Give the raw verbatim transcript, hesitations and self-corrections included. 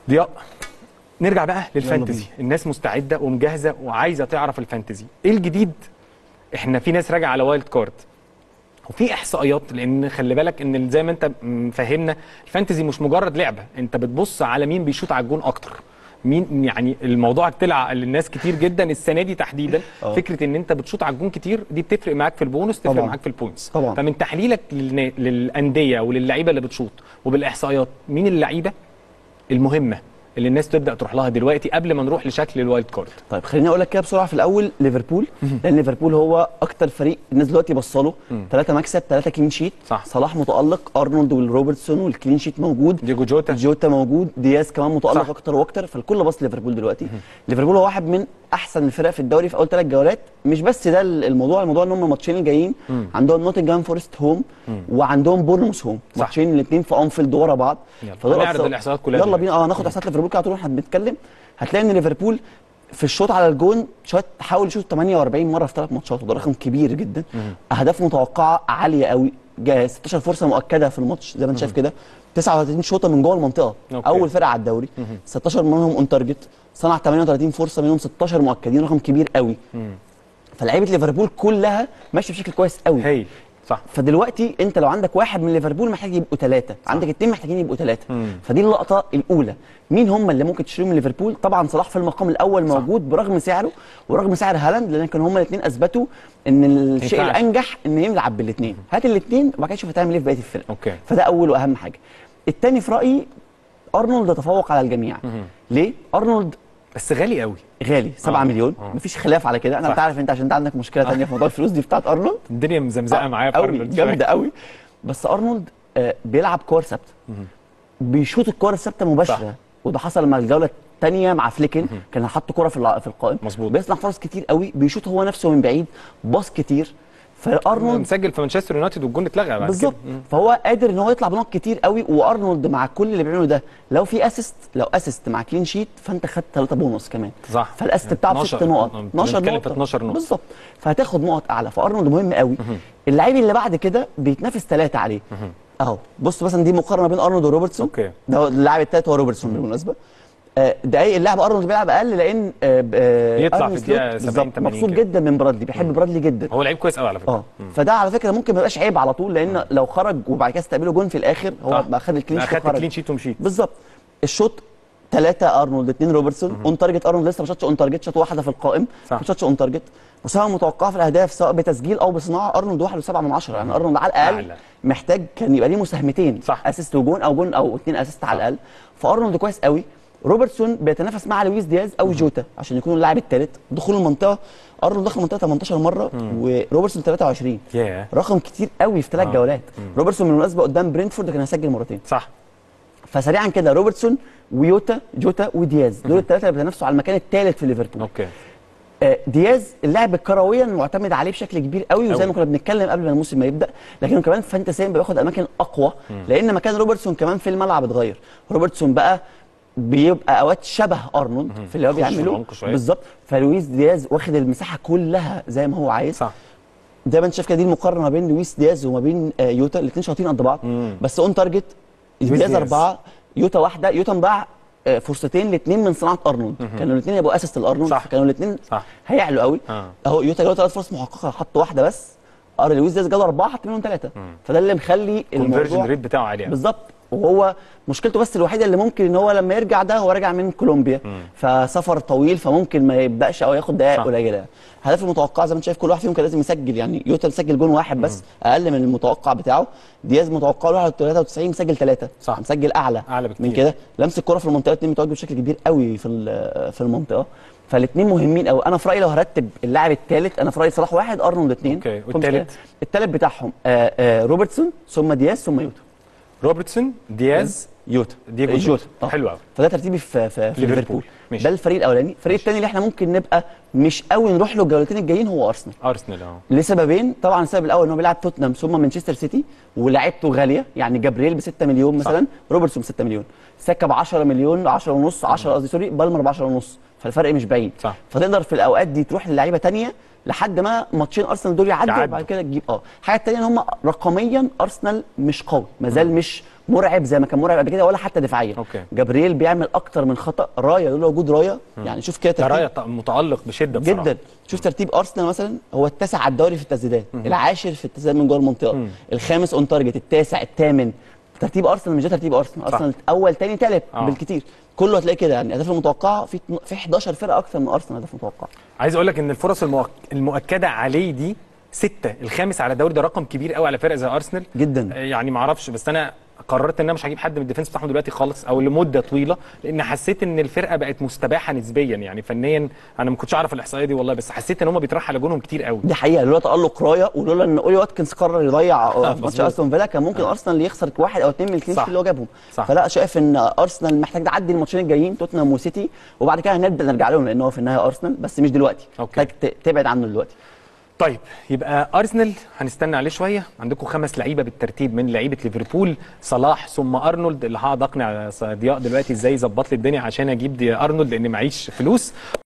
ضياء، نرجع بقى للفانتزي. الناس مستعده ومجهزه وعايزه تعرف الفانتزي ايه الجديد. احنا في ناس راجعه على وايلد كارد وفي احصائيات، لان خلي بالك ان زي ما انت فاهمنا الفانتزي مش مجرد لعبه، انت بتبص على مين بيشوط على الجون اكتر، مين يعني الموضوع طلع للناس كتير جدا السنه دي تحديدا. أوه. فكره ان انت بتشوط على الجون كتير دي بتفرق معاك في البونص، تفرق معاك في البوينتس. فمن تحليلك للانديه وللعيبه اللي بتشوط وبالاحصائيات، مين اللعيبه المهمه اللي الناس تبدا تروح لها دلوقتي قبل ما نروح لشكل الوايلد كارد؟ طيب خليني اقول لك كده بسرعه في الاول. ليفربول، لان ليفربول هو اكتر فريق الناس دلوقتي بصله، ثلاثه مكسب ثلاثه كلين شيت. صح. صلاح متالق، ارنولد والروبرتسون والكلين شيت موجود، ديجو جوتا جوتا موجود، دياز كمان متالق. صح. اكتر واكتر، فالكل باص ليفربول دلوقتي. ليفربول هو واحد من احسن الفرق في الدوري في اول ثلاث جولات. مش بس ده الموضوع، الموضوع ان هم الماتشين الجايين عندهم نوتنجهام فورست هوم وعندهم بورنموث هوم، ماتشين الاثنين في انفيلد ورا بعض. فدول نعرض الاحصائيات كلها. يلا بينا اه ناخد احصائيات ليفربول كده طول احنا بنتكلم. هتلاقي ان ليفربول في الشوط على الجون شوت حاول يشوط ثمانية وأربعين مره في ثلاث ماتشات، وده رقم كبير جدا. اهداف متوقعه عاليه قوي، جاي ستاشر فرصه مؤكده في الماتش زي ما انت شايف كده، تسعة وثلاثين شوطه من جوه المنطقه. أوكي. اول فرقه على الدوري. ستاشر منهم اون تارجت، صنع ثمانية وثلاثين فرصه منهم ستاشر مؤكدين، رقم كبير قوي. فلعيبه ليفربول كلها ماشيه بشكل كويس قوي. هي صح. فدلوقتي انت لو عندك واحد من ليفربول محتاج يبقوا ثلاثه، عندك اثنين محتاجين يبقوا ثلاثه. فدي اللقطه الاولى. مين هم اللي ممكن تشتريهم من ليفربول؟ طبعا صلاح في المقام الاول صح. موجود برغم سعره ورغم سعر هالاند، لان كانوا هم الاثنين اثبتوا ان الشيء يفعل. الانجح ان يلعب بالاثنين. هات الاثنين وبعد كده شوف هتعمل ايه في بقيه الفرق. اوكي. فده اول واهم حاجه. الثاني في رايي ارنولد يتفوق على الجميع. مم. ليه؟ ارنولد بس غالي قوي، غالي سبعة مليون. آه. مفيش خلاف على كده. انا انت عارف انت عشان انت عندك مشكله ثانيه في موضوع الفلوس دي بتاعت ارنولد. الدنيا مزمزقه آه. معايا في ارنولد جامده قوي. بس ارنولد آه بيلعب كور ثابته، بيشوط الكور الثابته مباشره. صح. وده حصل مع الجوله الثانيه مع فليكن، كان حط كره في في القائم. مظبوط. بيصنع فرص كتير قوي، بيشوط هو نفسه من بعيد، باص كتير. فارنولد مسجل في مانشستر يونايتد والجون اتلغى بعد بالظبط. فهو قادر ان هو يطلع بنقط كتير قوي. وارنولد مع كل اللي بيعمله ده، لو في اسيست، لو اسيست مع كلين شيت فانت خدت ثلاثة بونص كمان. صح. فالاسيست بتاعه ست نقط، اتناشر نقطه، اتناشر نقطه بالظبط. فهتاخد نقط اعلى. فارنولد مهم قوي. اللعيب اللي بعد كده بيتنافس ثلاثه عليه اهو. بص مثلا دي مقارنه بين ارنولد وروبرتسون. اوكي. ده اللاعب الثالث هو روبرتسون بالمناسبه. دقايق اللاعب ارنولد بيلعب اقل، لان يطلع في الدقيقه سبعين ثمانين. مبسوط جدا من برادلي، بيحب برادلي جدا. هو لعيب كويس قوي على فكره. اه فده على فكره ممكن ما يبقاش عيب على طول، لان مم. لو خرج وبعد كده استقبله جون في الاخر هو بقى خد الكلين شيت وخرج. الكلين شيت ومشيت بالظبط. الشوط ثلاثه ارنولد، اثنين روبرتسون. اون تارجت ارنولد لسه ما شاطش اون تارجت، شاط واحده في القائم، ما شاطش اون تارجت. مساهمه متوقعه في الاهداف سواء بتسجيل او بصناعه ارنولد واحد وسبعة من عشرة. يعني ارنولد على الاقل أعلى. محتاج كان يبقى ليه مساهمتين، اسيست وجون او جون او اثنين اسيست على الاقل. فارنولد كويس قوي. روبرتسون بيتنافس مع لويس دياز او جوتا عشان يكون اللاعب الثالث. دخول المنطقه ارنولد دخل المنطقه ثمانية عشر مره وروبرتسون ثلاثة وعشرين. yeah. رقم كتير قوي في ثلاث آه. جولات. روبرتسون بالمناسبه قدام برينتفورد كان هيسجل مرتين. صح. فسريعا كده روبرتسون ويوتا جوتا ودياز دول الثلاثه اللي بيتنافسوا على المكان الثالث في ليفربول. اوكي. آه دياز اللاعب كرويا معتمد عليه بشكل كبير قوي، وزي ما كنا بنتكلم قبل ما الموسم ما يبدا، لكنه كمان فانتسيا بياخد اماكن اقوى. مم. لان مكان روبرتسون كمان في الملعب اتغير. روبرتسون بقى بيبقى اوقات شبه ارنولد في اللي هو بيعمله بالظبط. فلويس دياز واخد المساحه كلها زي ما هو عايز. صح. زي ما انت شايف كده دي المقارنه ما بين لويس دياز وما بين آه يوتا، الاثنين شاطين قد بعض. مم. بس اون تارجت دياز اربعه، يوتا واحده. يوتا مضاع آه فرصتين الاثنين من صناعه ارنولد. كانوا الاثنين يبقوا اسيست لارنولد، كانوا الاثنين هيعلوا قوي. آه. اهو يوتا جاله ثلاث فرص محققه حط واحده بس. ار لويس دياز جاله اربعه حط منهم ثلاثه. فده اللي مخلي الكونفرجن ريت بتاعه عالي بالظبط. وهو مشكلته بس الوحيده اللي ممكن ان هو لما يرجع ده هو راجع من كولومبيا، مم. فسفر طويل فممكن ما يبداش او ياخد دقائق قليله. اهداف المتوقعه زي ما انت شايف كل واحد فيهم كان لازم يسجل. يعني يوتا مسجل جون واحد بس، مم. اقل من المتوقع بتاعه. دياز متوقع له ثلاثة وتسعين مسجل ثلاثه، صح. مسجل اعلى, أعلى من كده. لمس الكره في المنطقه الاثنين متواجد بشكل كبير قوي في في المنطقه. فالاثنين مهمين قوي. انا في رايي لو هرتب اللاعب الثالث، انا في رايي صلاح واحد ارنولد اثنين. اوكي. والثالث الثالث بتاعهم آآ آآ روبرتسون ثم دياز ثم يوتا. روبرتسون دياز يوتا ديجو جوتا. حلو قوي. فده ترتيبي في في, في ليفربول. ده الفريق الاولاني. الفريق الثاني اللي احنا ممكن نبقى مش قوي نروح له الجولتين الجايين هو ارسنال. ارسنال اه لسببين. طبعا السبب الاول ان هو بيلعب توتنهام ثم مانشستر سيتي ولاعيبته غاليه. يعني جابرييل ب ستة مليون مثلا، روبرتسون ب ستة مليون، ساكا ب عشرة مليون، عشرة ونص، عشرة قصدي سوري، بالمر ب عشرة ونص. فالفرق مش بعيد. صح. فتقدر في الاوقات دي تروح للعيبه ثانيه لحد ما ماتشين ارسنال دول يعدوا وبعد كده تجيب اه. الحاجه الثانيه ان هم رقميا ارسنال مش قوي، ما زال مش مرعب زي ما كان مرعب قبل كده ولا حتى دفاعيا. أوكي. جابرييل بيعمل اكتر من خطا، رايا لولا وجود رايا يعني شوف كده ده رايا متالق بشده بصراحه جدا. شوف ترتيب ارسنال مثلا، هو التاسع على الدوري في التسديدات، العاشر في التسديدات من جوه المنطقه، مم. الخامس اون تارجت، التاسع، الثامن. ترتيب ارسنال مش ده ترتيب ارسنال، ارسنال اول ثاني ثالث بالكتير، كله هتلاقي كده. يعني الاهداف المتوقعه في في احداشر فرقه اكتر من ارسنال اهداف متوقعه. عايز اقول لك ان الفرص المؤك... المؤكده عليه دي ستة، الخامس على الدوري، ده رقم كبير قوي على فرقه زي ارسنال جدا. يعني ما اعرفش، بس انا قررت ان انا مش هجيب حد من الديفنس بتاعهم دلوقتي خالص او لمده طويله، لان حسيت ان الفرقه بقت مستباحه نسبيا يعني فنيا. انا ما كنتش اعرف الاحصائيه دي والله، بس حسيت ان هم بيترحلوا على جونهم كتير قوي. دي حقيقه، لولا تالق رايا ولولا ان اولي واتكنز قرر يضيع في ماتش استون فيلا كان ممكن آه. ارسنال يخسر واحد او اثنين من الكلين اللي هو جابهم. فلا، شايف ان ارسنال محتاج تعدي الماتشين الجايين توتنهام وسيتي، وبعد كده هنبدا نرجع لهم لان هو في النهايه ارسنال، بس مش دلوقتي. محتاج تبعد عنه دلوقتي. طيب يبقى ارسنال هنستنى عليه شويه. عندكم خمس لعيبه بالترتيب من لعيبه ليفربول، صلاح ثم ارنولد، اللي هقعد اقنع ضياء دلوقتي ازاي يظبط لي الدنيا عشان اجيب دي ارنولد لان معيش فلوس.